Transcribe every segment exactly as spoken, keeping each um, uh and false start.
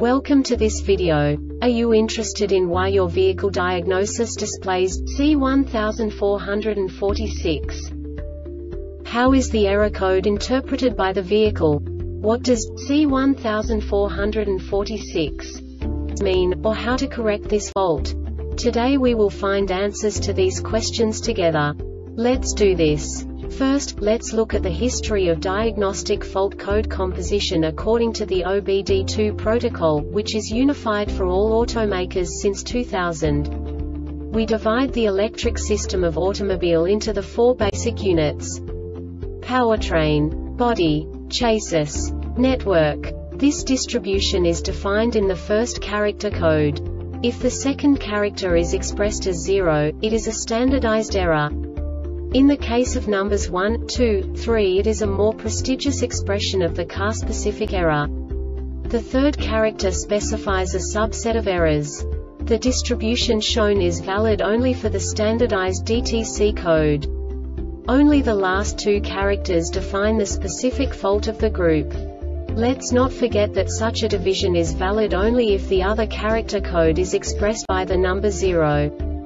Welcome to this video. Are you interested in why your vehicle diagnosis displays C one four four six? How is the error code interpreted by the vehicle? What does C one four four six mean, or how to correct this fault? Today we will find answers to these questions together. Let's do this. First, let's look at the history of diagnostic fault code composition according to the O B D two protocol, which is unified for all automakers since two thousand. We divide the electric system of automobile into the four basic units: powertrain, body, chassis, network. This distribution is defined in the first character code. If the second character is expressed as zero, it is a standardized error. In the case of numbers one, two, three, it is a more prestigious expression of the car-specific error. The third character specifies a subset of errors. The distribution shown is valid only for the standardized D T C code. Only the last two characters define the specific fault of the group. Let's not forget that such a division is valid only if the other character code is expressed by the number zero.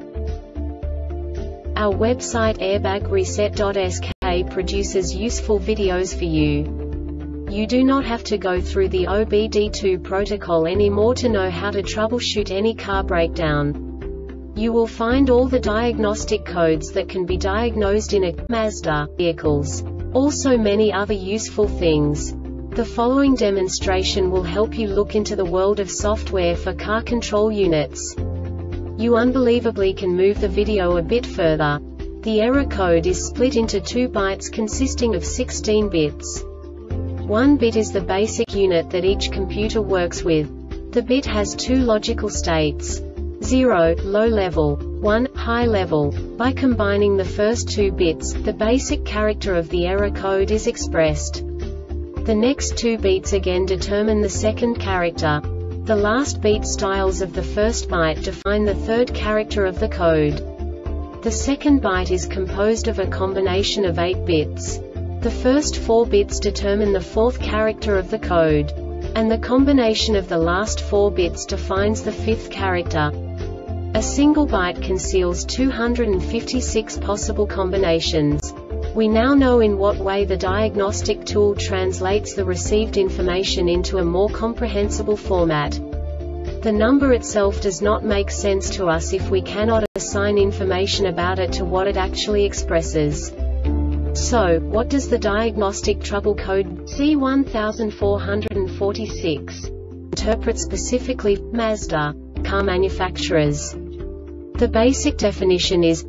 Our website airbag reset dot S K produces useful videos for you. You do not have to go through the O B D two protocol anymore to know how to troubleshoot any car breakdown. You will find all the diagnostic codes that can be diagnosed in a Mazda vehicles. Also many other useful things. The following demonstration will help you look into the world of software for car control units. You unbelievably can move the video a bit further. The error code is split into two bytes consisting of sixteen bits. One bit is the basic unit that each computer works with. The bit has two logical states: zero, low level, one, high level. By combining the first two bits, the basic character of the error code is expressed. The next two beats again determine the second character. The last beat styles of the first byte define the third character of the code. The second byte is composed of a combination of eight bits. The first four bits determine the fourth character of the code. And the combination of the last four bits defines the fifth character. A single byte conceals two hundred fifty-six possible combinations. We now know in what way the diagnostic tool translates the received information into a more comprehensible format. The number itself does not make sense to us if we cannot assign information about it to what it actually expresses. So, what does the diagnostic trouble code C one four four six interpret specifically for Mazda car manufacturers? The basic definition is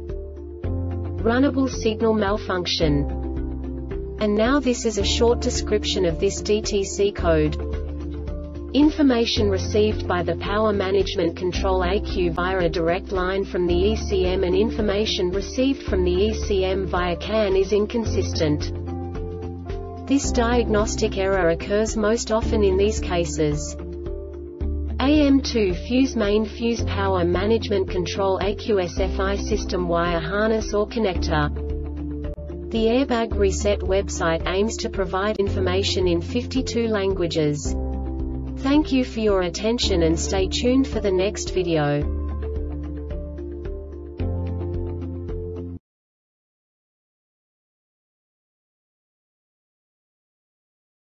runnable signal malfunction. And now this is a short description of this D T C code. Information received by the Power Management Control A Q via a direct line from the E C M and information received from the E C M via C A N is inconsistent. This diagnostic error occurs most often in these cases: A M two fuse main fuse power management control A Q S F I system wire harness or connector. The Airbag Reset website aims to provide information in fifty-two languages. Thank you for your attention and stay tuned for the next video.